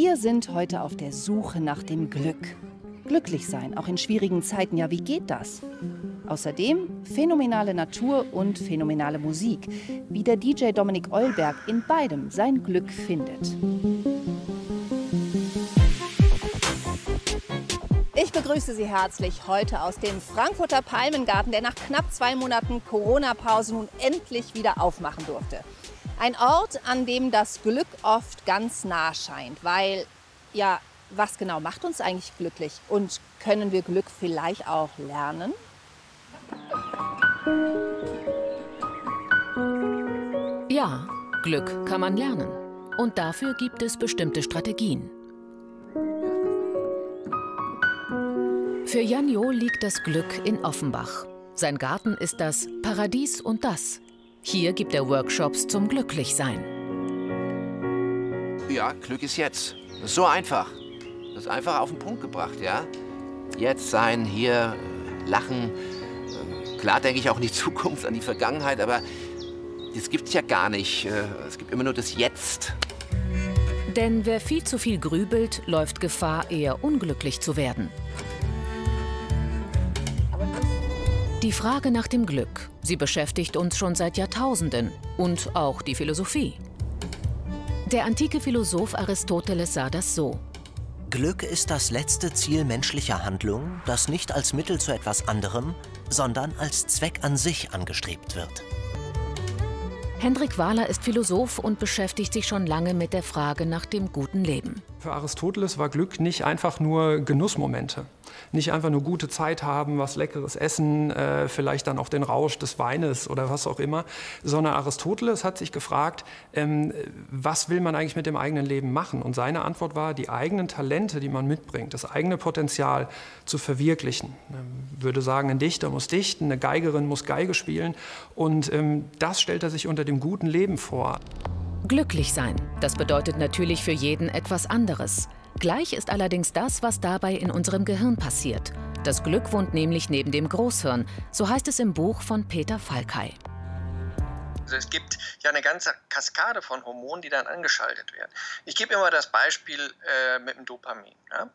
Wir sind heute auf der Suche nach dem Glück. Glücklich sein, auch in schwierigen Zeiten. Ja, wie geht das? Außerdem phänomenale Natur und phänomenale Musik, wie der DJ Dominik Eulberg in beidem sein Glück findet. Ich begrüße Sie herzlich heute aus dem Frankfurter Palmengarten, der nach knapp 2 Monaten Corona-Pause nun endlich wieder aufmachen durfte. Ein Ort, an dem das Glück oft ganz nah scheint, weil, ja, was genau macht uns eigentlich glücklich? Und können wir Glück vielleicht auch lernen? Ja, Glück kann man lernen. Und dafür gibt es bestimmte Strategien. Für Jan Jo liegt das Glück in Offenbach. Sein Garten ist das Paradies und das. Hier gibt er Workshops zum Glücklichsein. Ja, Glück ist jetzt. Das ist so einfach. Das ist einfach auf den Punkt gebracht, ja. Jetzt sein, hier, lachen. Klar denke ich auch an die Zukunft, an die Vergangenheit, aber das gibt's ja gar nicht. Es gibt immer nur das Jetzt. Denn wer viel zu viel grübelt, läuft Gefahr, eher unglücklich zu werden. Die Frage nach dem Glück, sie beschäftigt uns schon seit Jahrtausenden und auch die Philosophie. Der antike Philosoph Aristoteles sah das so. Glück ist das letzte Ziel menschlicher Handlung, das nicht als Mittel zu etwas anderem, sondern als Zweck an sich angestrebt wird. Hendrik Wahler ist Philosoph und beschäftigt sich schon lange mit der Frage nach dem guten Leben. Für Aristoteles war Glück nicht einfach nur Genussmomente. Nicht einfach nur gute Zeit haben, was Leckeres essen, vielleicht dann auch den Rausch des Weines oder was auch immer. Sondern Aristoteles hat sich gefragt, was will man eigentlich mit dem eigenen Leben machen? Und seine Antwort war, die eigenen Talente, die man mitbringt, das eigene Potenzial zu verwirklichen. Ich würde sagen, ein Dichter muss dichten, eine Geigerin muss Geige spielen. Und das stellt er sich unter dem guten Leben vor. Glücklich sein, das bedeutet natürlich für jeden etwas anderes. Gleich ist allerdings das, was dabei in unserem Gehirn passiert. Das Glück wohnt nämlich neben dem Großhirn, so heißt es im Buch von Peter Falkay. Also es gibt ja eine ganze Kaskade von Hormonen, die dann angeschaltet werden. Ich gebe immer das Beispiel mit dem Dopamin. Ja?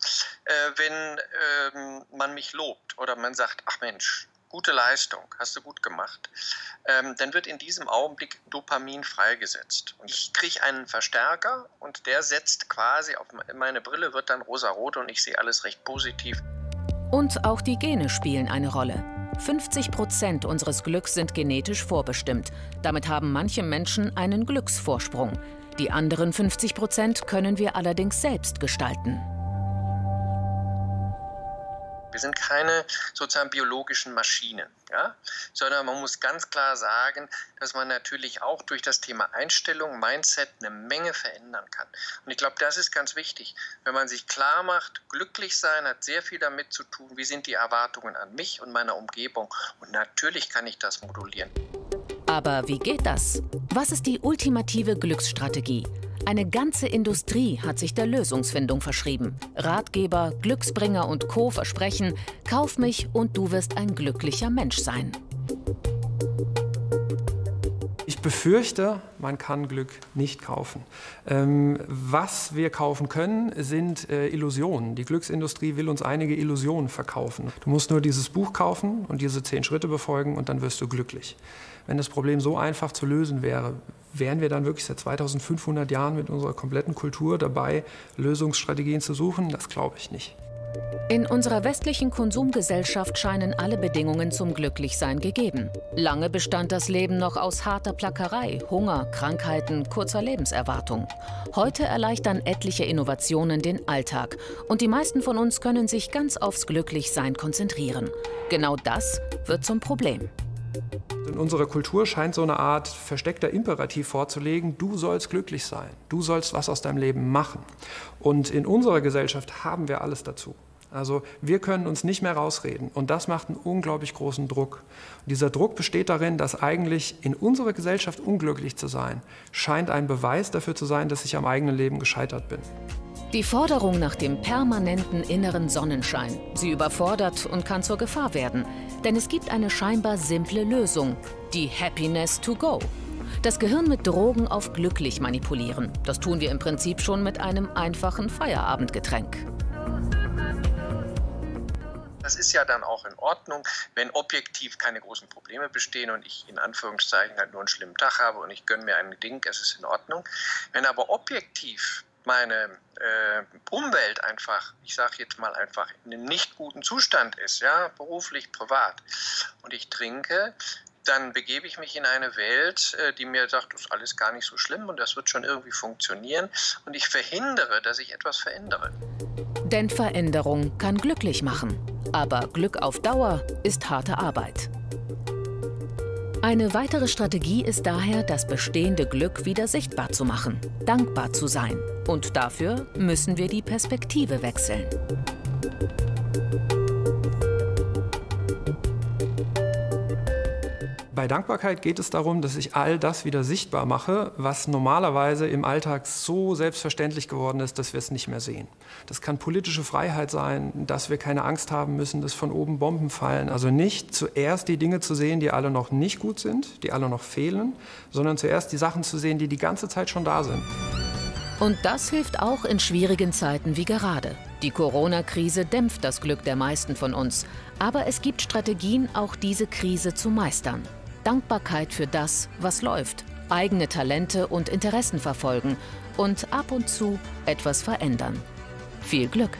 Wenn man mich lobt oder man sagt, ach Mensch, gute Leistung, hast du gut gemacht, dann wird in diesem Augenblick Dopamin freigesetzt. Und ich kriege einen Verstärker und der setzt quasi auf meine Brille, wird dann rosarot und ich sehe alles recht positiv. Und auch die Gene spielen eine Rolle. 50% unseres Glücks sind genetisch vorbestimmt. Damit haben manche Menschen einen Glücksvorsprung. Die anderen 50% können wir allerdings selbst gestalten. Wir sind keine sozusagen biologischen Maschinen, ja? Sondern man muss ganz klar sagen, dass man natürlich auch durch das Thema Einstellung, Mindset eine Menge verändern kann. Und ich glaube, das ist ganz wichtig. Wenn man sich klar macht, glücklich sein hat sehr viel damit zu tun, wie sind die Erwartungen an mich und meine Umgebung. Und natürlich kann ich das modulieren. Aber wie geht das? Was ist die ultimative Glücksstrategie? Eine ganze Industrie hat sich der Lösungsfindung verschrieben. Ratgeber, Glücksbringer und Co. versprechen, kauf mich und du wirst ein glücklicher Mensch sein. Ich befürchte, man kann Glück nicht kaufen. Was wir kaufen können, sind Illusionen. Die Glücksindustrie will uns einige Illusionen verkaufen. Du musst nur dieses Buch kaufen und diese 10 Schritte befolgen und dann wirst du glücklich. Wenn das Problem so einfach zu lösen wäre, wären wir dann wirklich seit 2500 Jahren mit unserer kompletten Kultur dabei, Lösungsstrategien zu suchen? Das glaube ich nicht. In unserer westlichen Konsumgesellschaft scheinen alle Bedingungen zum Glücklichsein gegeben. Lange bestand das Leben noch aus harter Plackerei, Hunger, Krankheiten, kurzer Lebenserwartung. Heute erleichtern etliche Innovationen den Alltag. Und die meisten von uns können sich ganz aufs Glücklichsein konzentrieren. Genau das wird zum Problem. In unserer Kultur scheint so eine Art versteckter Imperativ vorzulegen, du sollst glücklich sein, du sollst was aus deinem Leben machen. Und in unserer Gesellschaft haben wir alles dazu. Also wir können uns nicht mehr rausreden und das macht einen unglaublich großen Druck. Und dieser Druck besteht darin, dass eigentlich in unserer Gesellschaft unglücklich zu sein, scheint ein Beweis dafür zu sein, dass ich am eigenen Leben gescheitert bin. Die Forderung nach dem permanenten inneren Sonnenschein, sie überfordert und kann zur Gefahr werden. Denn es gibt eine scheinbar simple Lösung, die Happiness to go. Das Gehirn mit Drogen auf glücklich manipulieren. Das tun wir im Prinzip schon mit einem einfachen Feierabendgetränk. Das ist ja dann auch in Ordnung, wenn objektiv keine großen Probleme bestehen und ich in Anführungszeichen halt nur einen schlimmen Tag habe und ich gönne mir ein Ding, es ist in Ordnung. Wenn aber objektiv meine Umwelt einfach, ich sage jetzt mal einfach, in einem nicht guten Zustand ist, ja, beruflich, privat, und ich trinke, dann begebe ich mich in eine Welt, die mir sagt, das ist alles gar nicht so schlimm und das wird schon irgendwie funktionieren, und ich verhindere, dass ich etwas verändere. Denn Veränderung kann glücklich machen. Aber Glück auf Dauer ist harte Arbeit. Eine weitere Strategie ist daher, das bestehende Glück wieder sichtbar zu machen, dankbar zu sein. Und dafür müssen wir die Perspektive wechseln. Bei Dankbarkeit geht es darum, dass ich all das wieder sichtbar mache, was normalerweise im Alltag so selbstverständlich geworden ist, dass wir es nicht mehr sehen. Das kann politische Freiheit sein, dass wir keine Angst haben müssen, dass von oben Bomben fallen. Also nicht zuerst die Dinge zu sehen, die alle noch nicht gut sind, die alle noch fehlen, sondern zuerst die Sachen zu sehen, die die ganze Zeit schon da sind. Und das hilft auch in schwierigen Zeiten wie gerade. Die Corona-Krise dämpft das Glück der meisten von uns. Aber es gibt Strategien, auch diese Krise zu meistern. Dankbarkeit für das, was läuft, eigene Talente und Interessen verfolgen und ab und zu etwas verändern. Viel Glück!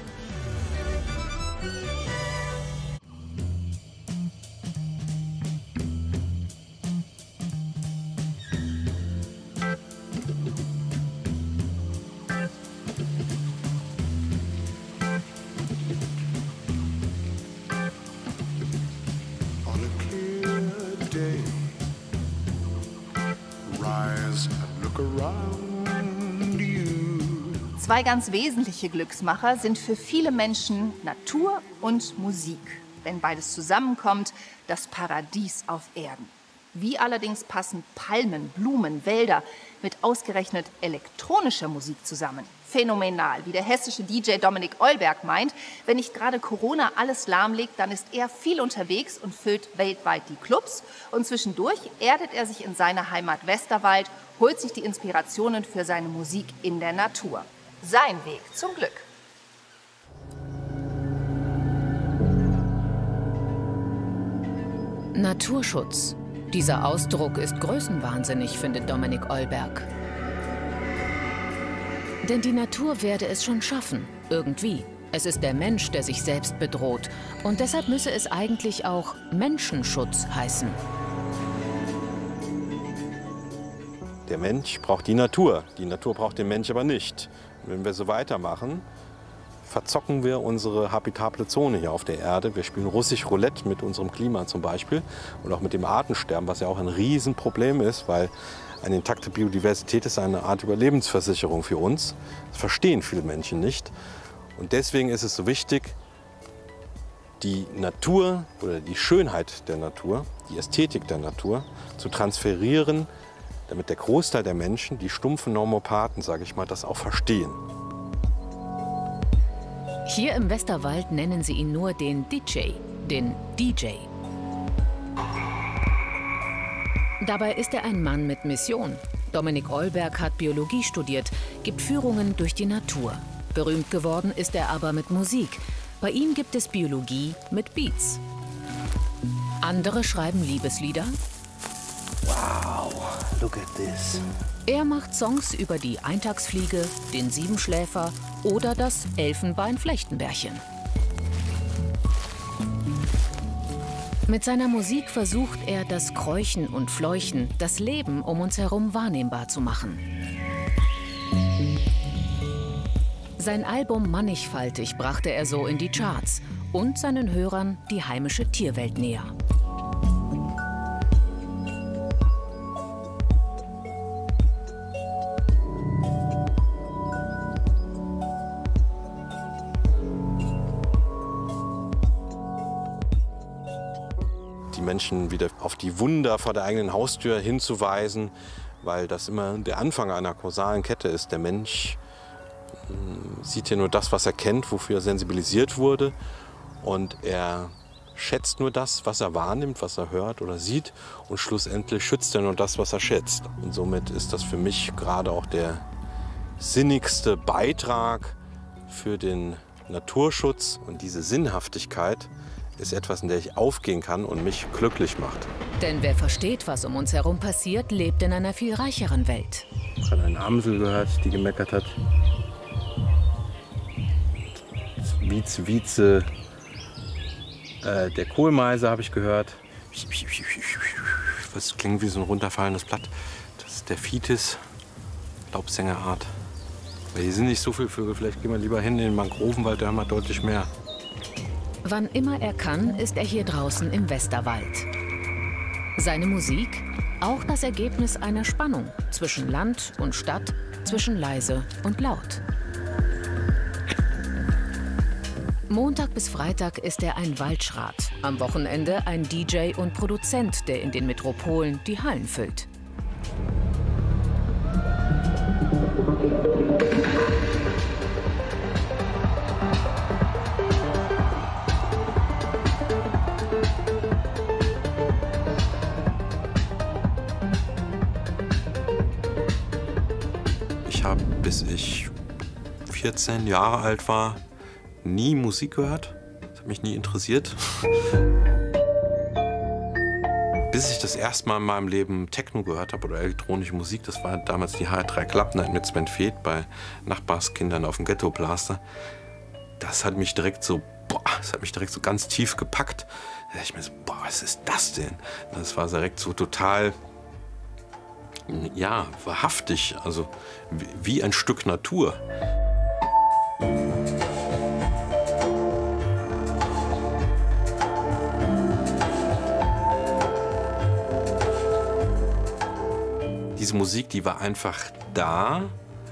Zwei ganz wesentliche Glücksmacher sind für viele Menschen Natur und Musik. Wenn beides zusammenkommt, das Paradies auf Erden. Wie allerdings passen Palmen, Blumen, Wälder mit ausgerechnet elektronischer Musik zusammen? Phänomenal, wie der hessische DJ Dominik Eulberg meint. Wenn nicht gerade Corona alles lahmlegt, dann ist er viel unterwegs und füllt weltweit die Clubs. Und zwischendurch erdet er sich in seiner Heimat Westerwald, holt sich die Inspirationen für seine Musik in der Natur. Sein Weg zum Glück. Naturschutz. Dieser Ausdruck ist größenwahnsinnig, findet Dominik Eulberg. Denn die Natur werde es schon schaffen, irgendwie. Es ist der Mensch, der sich selbst bedroht. Und deshalb müsse es eigentlich auch Menschenschutz heißen. Der Mensch braucht die Natur braucht den Mensch aber nicht. Wenn wir so weitermachen, verzocken wir unsere habitable Zone hier auf der Erde. Wir spielen russisch Roulette mit unserem Klima zum Beispiel und auch mit dem Artensterben, was ja auch ein Riesenproblem ist, weil eine intakte Biodiversität ist eine Art Überlebensversicherung für uns. Das verstehen viele Menschen nicht. Und deswegen ist es so wichtig, die Natur oder die Schönheit der Natur, die Ästhetik der Natur zu transferieren, damit der Großteil der Menschen, die stumpfen Normopathen, sage ich mal, das auch verstehen. Hier im Westerwald nennen sie ihn nur den DJ, den DJ. Dabei ist er ein Mann mit Mission. Dominik Eulberg hat Biologie studiert, gibt Führungen durch die Natur. Berühmt geworden ist er aber mit Musik. Bei ihm gibt es Biologie mit Beats. Andere schreiben Liebeslieder. Wow, look at this. Er macht Songs über die Eintagsfliege, den Siebenschläfer oder das Elfenbeinflechtenbärchen. Mit seiner Musik versucht er, das Kräuchen und Fleuchen, das Leben um uns herum wahrnehmbar zu machen. Sein Album Mannigfaltig brachte er so in die Charts und seinen Hörern die heimische Tierwelt näher. Die Menschen wieder auf die Wunder vor der eigenen Haustür hinzuweisen, weil das immer der Anfang einer kausalen Kette ist. Der Mensch sieht ja nur das, was er kennt, wofür er sensibilisiert wurde. Und er schätzt nur das, was er wahrnimmt, was er hört oder sieht. Und schlussendlich schützt er nur das, was er schätzt. Und somit ist das für mich gerade auch der sinnigste Beitrag für den Naturschutz. Und diese Sinnhaftigkeit ist etwas, in der ich aufgehen kann und mich glücklich macht. Denn wer versteht, was um uns herum passiert, lebt in einer viel reicheren Welt. Ich habe eine Amsel gehört, die gemeckert hat. Wieze, der Kohlmeise habe ich gehört. Das klingt wie so ein runterfallendes Blatt. Das ist der Fitis, Laubsängerart. Aber hier sind nicht so viele Vögel. Vielleicht gehen wir lieber hin in den Mangrovenwald, da haben wir deutlich mehr. Wann immer er kann, ist er hier draußen im Westerwald. Seine Musik, auch das Ergebnis einer Spannung zwischen Land und Stadt, zwischen leise und laut. Montag bis Freitag ist er ein Waldschrat, am Wochenende ein DJ und Produzent, der in den Metropolen die Hallen füllt. Ich habe, bis ich 14 Jahre alt war, nie Musik gehört. Das hat mich nie interessiert. Bis ich das erste Mal in meinem Leben Techno gehört habe oder elektronische Musik, das war damals die HR3 Club Night mit Sven Feth bei Nachbarskindern auf dem Ghetto Blaster. Das hat mich direkt so, ganz tief gepackt. Da dachte ich mir so, was ist das denn? Das war direkt so total, ja, wahrhaftig, also wie ein Stück Natur. Diese Musik, die war einfach da,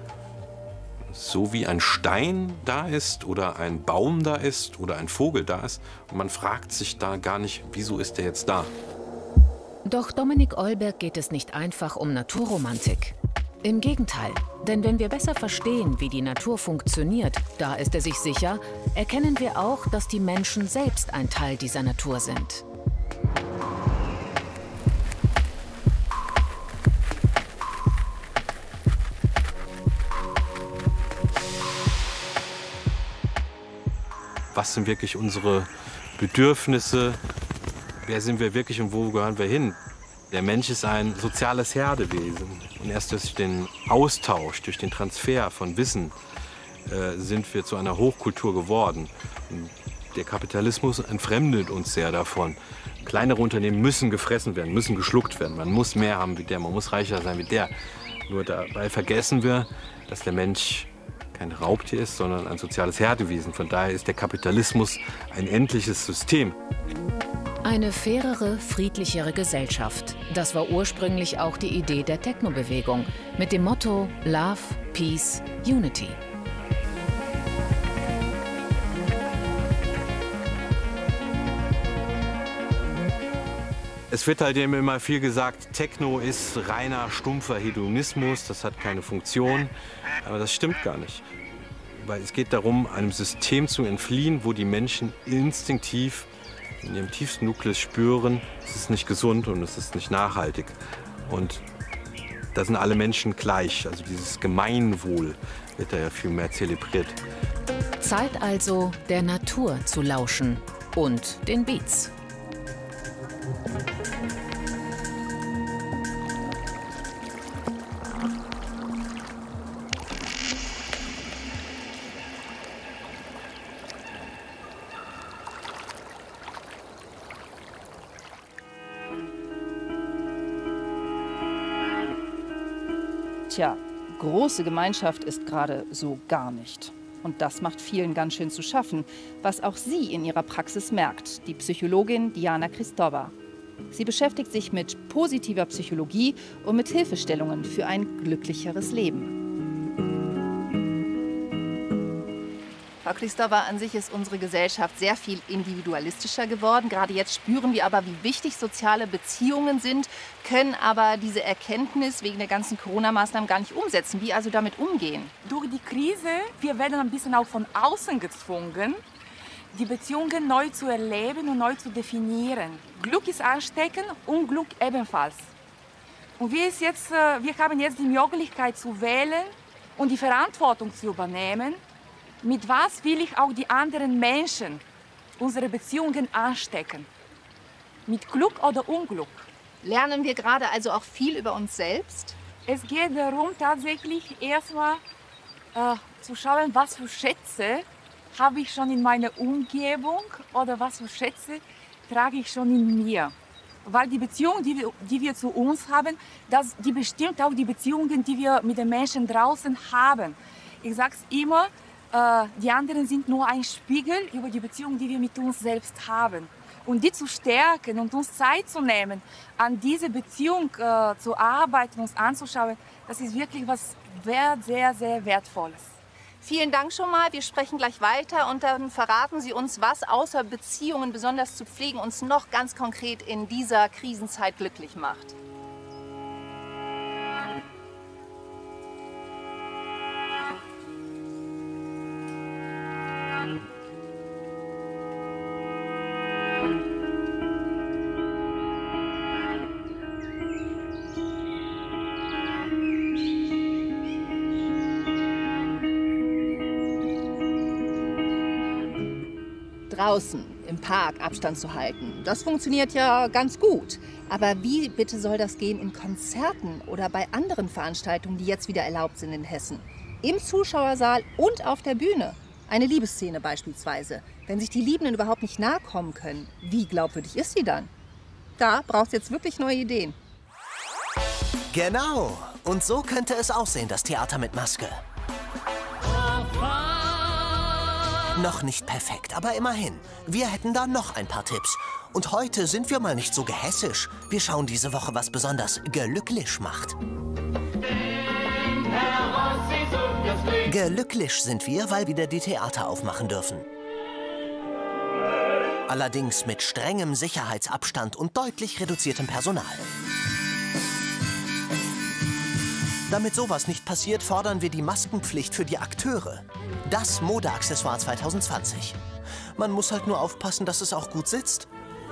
so wie ein Stein da ist oder ein Baum da ist oder ein Vogel da ist. Und man fragt sich da gar nicht, wieso ist der jetzt da? Doch Dominik Eulberg geht es nicht einfach um Naturromantik. Im Gegenteil, denn wenn wir besser verstehen, wie die Natur funktioniert, da ist er sich sicher, erkennen wir auch, dass die Menschen selbst ein Teil dieser Natur sind. Was sind wirklich unsere Bedürfnisse? Wer sind wir wirklich und wo gehören wir hin? Der Mensch ist ein soziales Herdewesen. Und erst durch den Austausch, durch den Transfer von Wissen sind wir zu einer Hochkultur geworden. Und der Kapitalismus entfremdet uns sehr davon. Kleinere Unternehmen müssen gefressen werden, müssen geschluckt werden. Man muss mehr haben wie der, man muss reicher sein wie der. Nur dabei vergessen wir, dass der Mensch kein Raubtier ist, sondern ein soziales Herdewesen. Von daher ist der Kapitalismus ein endliches System. Eine fairere, friedlichere Gesellschaft. Das war ursprünglich auch die Idee der Techno-Bewegung mit dem Motto Love, Peace, Unity. Es wird halt eben immer viel gesagt, Techno ist reiner, stumpfer Hedonismus, das hat keine Funktion. Aber das stimmt gar nicht. Weil es geht darum, einem System zu entfliehen, wo die Menschen instinktiv in ihrem tiefsten Nukleus spüren, es ist nicht gesund und es ist nicht nachhaltig. Und da sind alle Menschen gleich. Also dieses Gemeinwohl wird da ja viel mehr zelebriert. Zeit also, der Natur zu lauschen und den Beats. Tja, große Gemeinschaft ist gerade so gar nicht. Und das macht vielen ganz schön zu schaffen, was auch sie in ihrer Praxis merkt, die Psychologin Diana Christova. Sie beschäftigt sich mit positiver Psychologie und mit Hilfestellungen für ein glücklicheres Leben. Frau Christova, an sich ist unsere Gesellschaft sehr viel individualistischer geworden. Gerade jetzt spüren wir aber, wie wichtig soziale Beziehungen sind, können aber diese Erkenntnis wegen der ganzen Corona-Maßnahmen gar nicht umsetzen. Wie also damit umgehen? Durch die Krise, wir werden ein bisschen auch von außen gezwungen, die Beziehungen neu zu erleben und neu zu definieren. Glück ist ansteckend und Glück ebenfalls. Und wir haben jetzt die Möglichkeit zu wählen und die Verantwortung zu übernehmen, mit was will ich auch die anderen Menschen, unsere Beziehungen anstecken. Mit Glück oder Unglück. Lernen wir gerade also auch viel über uns selbst? Es geht darum, tatsächlich erstmal zu schauen, was für Schätze habe ich schon in meiner Umgebung oder was für Schätze trage ich schon in mir. Weil die Beziehung, die wir zu uns haben, die bestimmt auch die Beziehungen, die wir mit den Menschen draußen haben. Ich sage es immer, die anderen sind nur ein Spiegel über die Beziehung, die wir mit uns selbst haben. Und die zu stärken und uns Zeit zu nehmen, an diese Beziehung zu arbeiten, uns anzuschauen, das ist wirklich was sehr, sehr Wertvolles. Vielen Dank schon mal. Wir sprechen gleich weiter und dann verraten Sie uns, was außer Beziehungen besonders zu pflegen uns noch ganz konkret in dieser Krisenzeit glücklich macht. Draußen im Park Abstand zu halten, das funktioniert ja ganz gut. Aber wie bitte soll das gehen in Konzerten oder bei anderen Veranstaltungen, die jetzt wieder erlaubt sind in Hessen? Im Zuschauersaal und auf der Bühne. Eine Liebesszene beispielsweise. Wenn sich die Liebenden überhaupt nicht nahe kommen können, wie glaubwürdig ist sie dann? Da braucht es jetzt wirklich neue Ideen. Genau. Und so könnte es aussehen, das Theater mit Maske. Noch nicht perfekt, aber immerhin. Wir hätten da noch ein paar Tipps. Und heute sind wir mal nicht so gehässisch. Wir schauen diese Woche, was besonders glücklich macht. Glücklich sind wir, weil wieder die Theater aufmachen dürfen. Allerdings mit strengem Sicherheitsabstand und deutlich reduziertem Personal. Damit sowas nicht passiert, fordern wir die Maskenpflicht für die Akteure. Das Modeaccessoire 2020. Man muss halt nur aufpassen, dass es auch gut sitzt.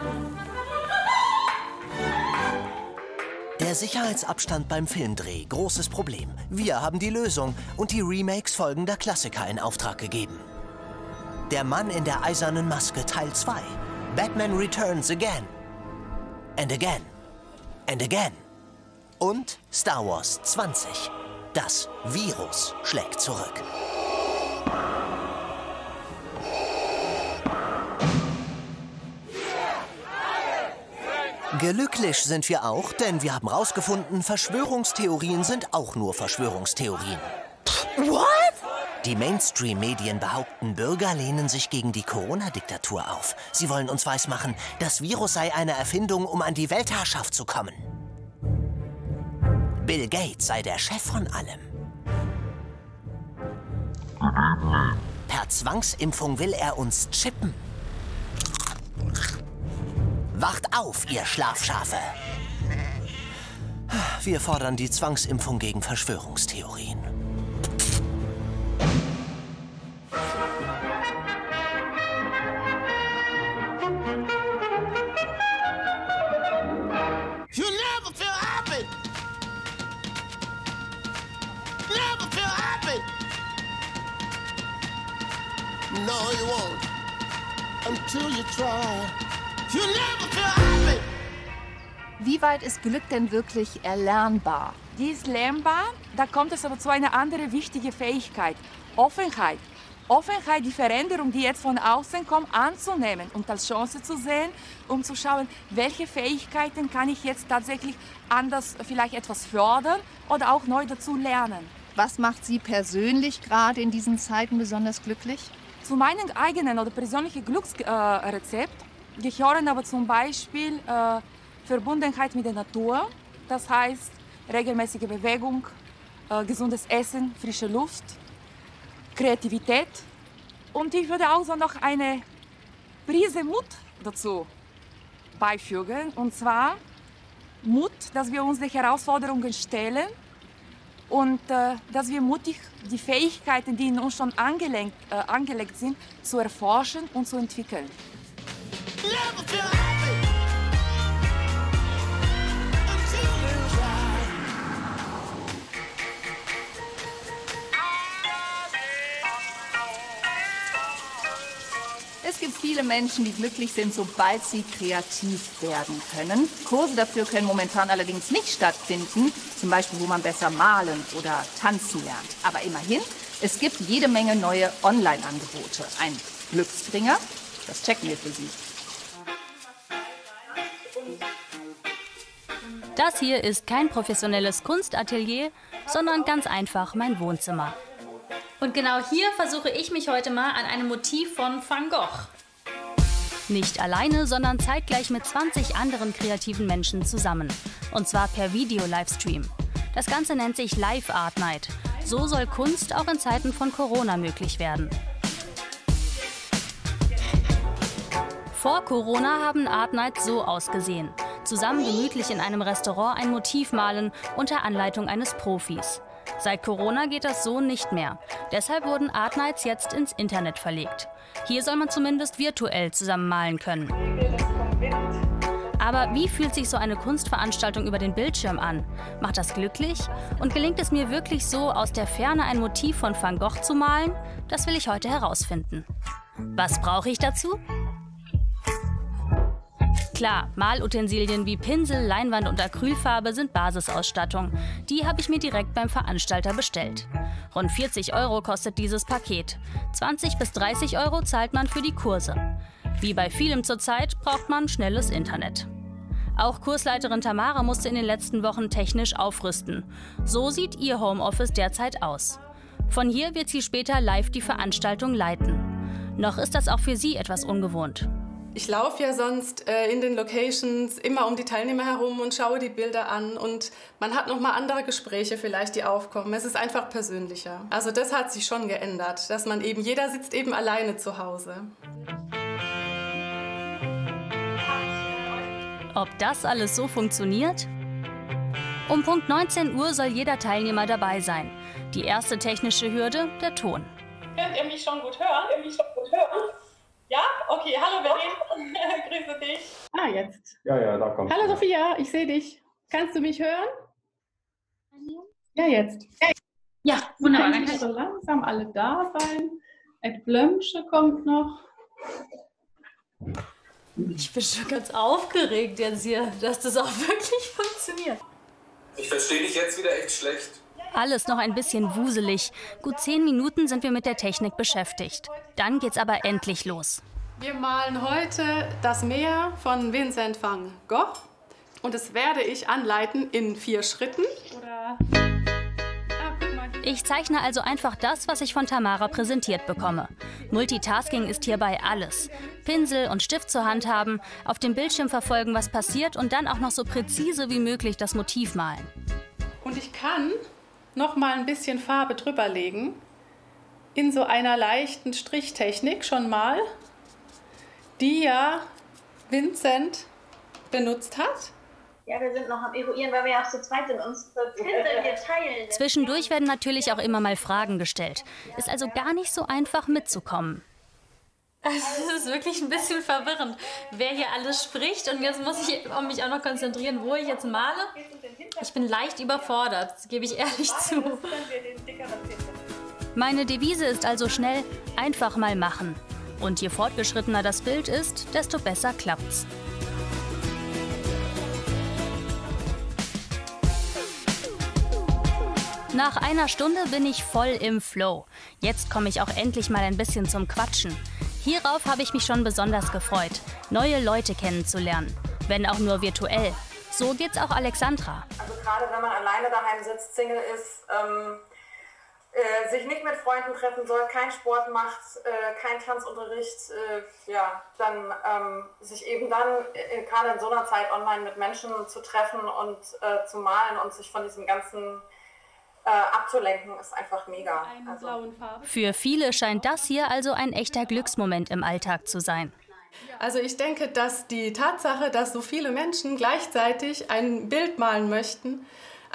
Der Sicherheitsabstand beim Filmdreh, großes Problem. Wir haben die Lösung und die Remakes folgender Klassiker in Auftrag gegeben. Der Mann in der eisernen Maske Teil 2. Batman Returns Again. And again. And again. Und Star Wars 20. Das Virus schlägt zurück. Glücklich sind wir auch, denn wir haben rausgefunden, Verschwörungstheorien sind auch nur Verschwörungstheorien. What? Die Mainstream-Medien behaupten, Bürger lehnen sich gegen die Corona-Diktatur auf. Sie wollen uns weismachen, das Virus sei eine Erfindung, um an die Weltherrschaft zu kommen. Bill Gates sei der Chef von allem. Per Zwangsimpfung will er uns chippen. Wacht auf, ihr Schlafschafe! Wir fordern die Zwangsimpfung gegen Verschwörungstheorien. No, you won't. Until you try. You never feel happy. Wie weit ist Glück denn wirklich erlernbar? Die ist lernbar, da kommt es aber zu einer anderen wichtigen Fähigkeit. Offenheit. Offenheit, die Veränderung, die jetzt von außen kommt, anzunehmen und als Chance zu sehen, um zu schauen, welche Fähigkeiten kann ich jetzt tatsächlich anders vielleicht etwas fördern oder auch neu dazu lernen. Was macht Sie persönlich gerade in diesen Zeiten besonders glücklich? Zu meinem eigenen oder persönlichen Glücksrezept gehören aber zum Beispiel Verbundenheit mit der Natur, das heißt regelmäßige Bewegung, gesundes Essen, frische Luft, Kreativität und ich würde auch so noch eine Prise Mut dazu beifügen, und zwar Mut, dass wir uns die Herausforderungen stellen und dass wir mutig die Fähigkeiten, die in uns schon angelegt sind, zu erforschen und zu entwickeln. Es gibt viele Menschen, die glücklich sind, sobald sie kreativ werden können. Kurse dafür können momentan allerdings nicht stattfinden, zum Beispiel, wo man besser malen oder tanzen lernt. Aber immerhin, es gibt jede Menge neue Online-Angebote. Ein Glücksbringer, das checken wir für Sie. Das hier ist kein professionelles Kunstatelier, sondern ganz einfach mein Wohnzimmer. Und genau hier versuche ich mich heute mal an einem Motiv von Van Gogh. Nicht alleine, sondern zeitgleich mit 20 anderen kreativen Menschen zusammen. Und zwar per Video-Livestream. Das Ganze nennt sich Live Art Night. So soll Kunst auch in Zeiten von Corona möglich werden. Vor Corona haben Art Nights so ausgesehen. Zusammen gemütlich in einem Restaurant ein Motiv malen unter Anleitung eines Profis. Seit Corona geht das so nicht mehr. Deshalb wurden Art Nights jetzt ins Internet verlegt. Hier soll man zumindest virtuell zusammen malen können. Aber wie fühlt sich so eine Kunstveranstaltung über den Bildschirm an? Macht das glücklich? Und gelingt es mir wirklich so, aus der Ferne ein Motiv von Van Gogh zu malen? Das will ich heute herausfinden. Was brauche ich dazu? Klar, Malutensilien wie Pinsel, Leinwand und Acrylfarbe sind Basisausstattung. Die habe ich mir direkt beim Veranstalter bestellt. Rund 40 € kostet dieses Paket. 20 bis 30 € zahlt man für die Kurse. Wie bei vielem zurzeit braucht man schnelles Internet. Auch Kursleiterin Tamara musste in den letzten Wochen technisch aufrüsten. So sieht ihr Homeoffice derzeit aus. Von hier wird sie später live die Veranstaltung leiten. Noch ist das auch für sie etwas ungewohnt. Ich laufe ja sonst in den Locations immer um die Teilnehmer herum und schaue die Bilder an und man hat noch mal andere Gespräche vielleicht, die aufkommen. Es ist einfach persönlicher. Also das hat sich schon geändert, dass man eben, jeder sitzt eben alleine zu Hause. Ob das alles so funktioniert? Um Punkt 19 Uhr soll jeder Teilnehmer dabei sein. Die erste technische Hürde, der Ton. Könnt ihr mich schon gut hören? Ja? Okay, hallo Berlin. Grüße dich. Ah, jetzt. Ja, da kommst du. Hallo Sophia, ich sehe dich. Kannst du mich hören? Ja, jetzt. Ja, wunderbar. Dann können so langsam alle da sein. Ed Blömsche kommt noch. Ich bin schon ganz aufgeregt jetzt hier, dass das auch wirklich funktioniert. Ich verstehe dich jetzt wieder echt schlecht. Alles noch ein bisschen wuselig. Gut 10 Minuten sind wir mit der Technik beschäftigt. Dann geht's aber endlich los. Wir malen heute das Meer von Vincent van Gogh. Und das werde ich anleiten in 4 Schritten. Ich zeichne also einfach das, was ich von Tamara präsentiert bekomme. Multitasking ist hierbei alles. Pinsel und Stift zur Hand haben, auf dem Bildschirm verfolgen, was passiert und dann auch noch so präzise wie möglich das Motiv malen. Und ich kann noch mal ein bisschen Farbe drüber legen, in so einer leichten Strichtechnik schon mal, die ja Vincent benutzt hat. Ja, wir sind noch am Eruieren, weil wir ja auch zu zweit sind, uns Pinsel wir teilen. Zwischendurch werden natürlich auch immer mal Fragen gestellt. Ist also gar nicht so einfach mitzukommen. Also es ist wirklich ein bisschen verwirrend, wer hier alles spricht. Und jetzt muss ich mich auch noch konzentrieren, wo ich jetzt male. Ich bin leicht überfordert, das gebe ich ehrlich zu. Meine Devise ist also schnell, einfach mal machen. Und je fortgeschrittener das Bild ist, desto besser klappt's. Nach einer Stunde bin ich voll im Flow. Jetzt komme ich auch endlich mal ein bisschen zum Quatschen. Hierauf habe ich mich schon besonders gefreut, neue Leute kennenzulernen, wenn auch nur virtuell. So geht's auch Alexandra. Also gerade wenn man alleine daheim sitzt, Single ist, sich nicht mit Freunden treffen soll, keinen Sport macht, kein Tanzunterricht, dann sich eben dann gerade in so einer Zeit online mit Menschen zu treffen und zu malen und sich von diesem ganzen abzulenken, ist einfach mega. Für viele scheint das hier also ein echter Glücksmoment im Alltag zu sein. Also ich denke, dass die Tatsache, dass so viele Menschen gleichzeitig ein Bild malen möchten,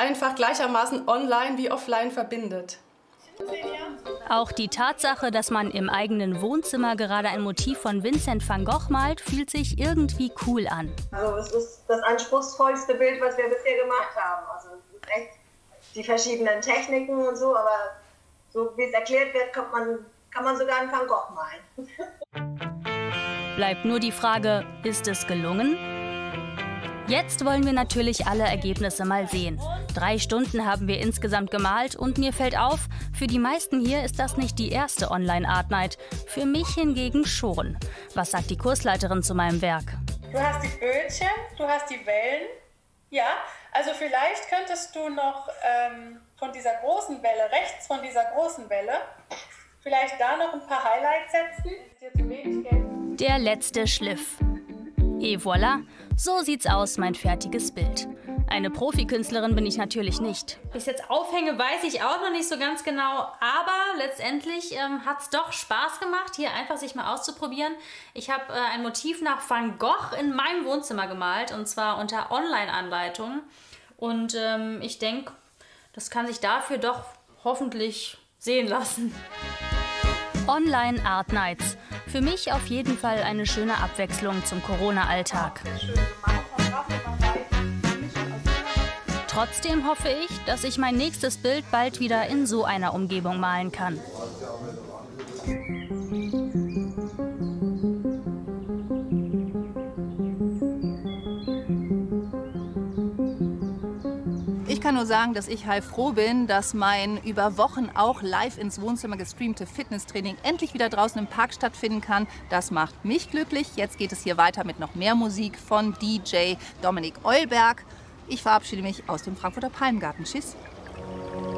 einfach gleichermaßen online wie offline verbindet. Auch die Tatsache, dass man im eigenen Wohnzimmer gerade ein Motiv von Vincent van Gogh malt, fühlt sich irgendwie cool an. Also es ist das anspruchsvollste Bild, was wir bisher gemacht haben. Also echt die verschiedenen Techniken und so, aber so wie es erklärt wird, kann man sogar einen Van Gogh malen. Bleibt nur die Frage, ist es gelungen? Jetzt wollen wir natürlich alle Ergebnisse mal sehen. 3 Stunden haben wir insgesamt gemalt und mir fällt auf, für die meisten hier ist das nicht die erste Online-Art-Night. Für mich hingegen schon. Was sagt die Kursleiterin zu meinem Werk? Du hast die Bötchen, du hast die Wellen. Ja, also vielleicht könntest du noch von dieser großen Welle, rechts von dieser großen Welle, vielleicht da noch ein paar Highlights setzen. Der letzte Schliff. Et voilà, so sieht's aus, mein fertiges Bild. Eine Profikünstlerin bin ich natürlich nicht. Ob ich es jetzt aufhänge, weiß ich auch noch nicht so ganz genau. Aber letztendlich hat es doch Spaß gemacht, hier einfach sich mal auszuprobieren. Ich habe ein Motiv nach Van Gogh in meinem Wohnzimmer gemalt. Und zwar unter Online-Anleitung. Und ich denke, das kann sich dafür doch hoffentlich sehen lassen. Online Art Nights. Für mich auf jeden Fall eine schöne Abwechslung zum Corona-Alltag. Trotzdem hoffe ich, dass ich mein nächstes Bild bald wieder in so einer Umgebung malen kann. Ich kann nur sagen, dass ich heilfroh bin, dass mein über Wochen auch live ins Wohnzimmer gestreamte Fitnesstraining endlich wieder draußen im Park stattfinden kann. Das macht mich glücklich. Jetzt geht es hier weiter mit noch mehr Musik von DJ Dominik Eulberg. Ich verabschiede mich aus dem Frankfurter Palmengarten. Tschüss.